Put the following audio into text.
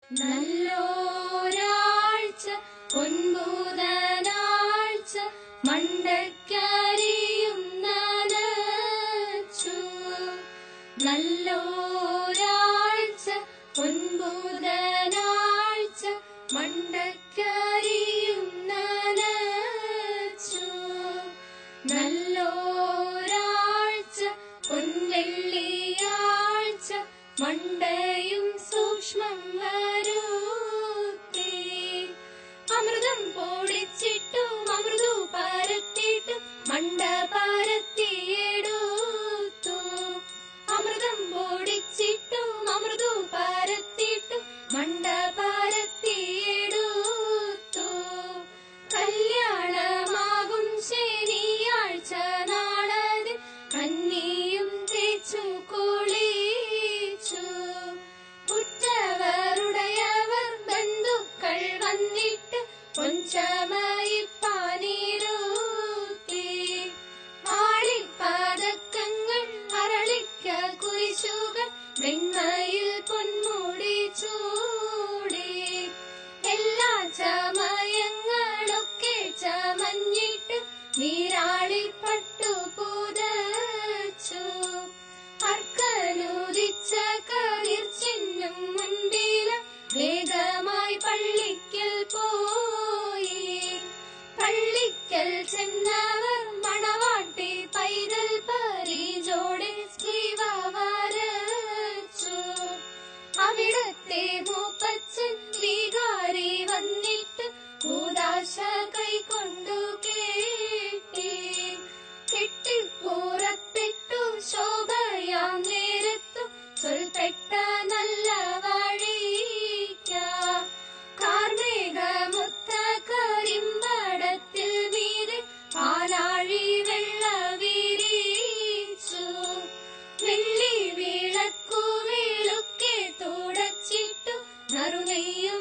നല്ലോരാഴ്ച പൊൻപുതനാഴ്ച മണ്ടക്കരിയും നനച്ചു. നല്ലോരാഴ്ച പൊൻപുതനാഴ്ച മണ്ടക്കരിയും നനച്ചു. നല്ലോരാഴ്ച പൊൻവെള്ളിയാഴ്ച മണ്ടയും സൂക്ഷ്മം വരുത്തി. അമൃതം പൊടിച്ചിട്ടും അമൃതു പരത്തിയിട്ടും മണ്ട പരത്തിയെടുത്തു. അമൃതം പൊടിച്ചിട്ടും അമൃതു പരത്തിയിട്ടും മണ്ട പരത്തിയെടുത്തു. കല്യാണമാകും ശനിയാഴ്ച നാളതിൽ കന്നിയും തേച്ചു കുളിച്ചു. ഉറ്റവരുടയവർ ബന്ധുക്കൾ വന്നിട്ട് പൊൻചമയിപ്പാനിരുത്തി. ആളിപ്പതക്കങ്ങൾ അരളിക്ക കുരിശുകൾ വെണ്മയിൽ പൊന്മുടി ചൂടി. എല്ലാ ചമയങ്ങളൊക്കെ ചമഞ്ഞിട്ട് നീരാളിപ്പട്ടു പുതച്ചു. അർക്കനുദിച്ച കതിർച്ചിന്നും മുൻപില വേഗമായി പള്ളിക്കൽ പോയി. പള്ളിക്കൽ ചെന്നവർ മണവാട്ടി പൈതൽ പരിചോടെ സ്ലീവ വരച്ചു. അവിടത്തെ മൂപ്പച്ചൻ വികാരി വന്നിട്ട് കൂദാശ കൈകൊണ്ടു കേട്ടി. കെട്ടിപ്പുറപ്പെട്ടു ശോഭയാം നേരത്തു ചൊൽപ്പെട്ട നല്ല വഴിക്ക. കാർമേഘമൊത്ത കരിമ്പടത്തിൽ മീതെ പാലാഴി വെള്ള വിരിച്ചു. വെള്ളി വിളക്കു വെളുക്കെ തുടച്ചിട്ടു നറുനെയ്യു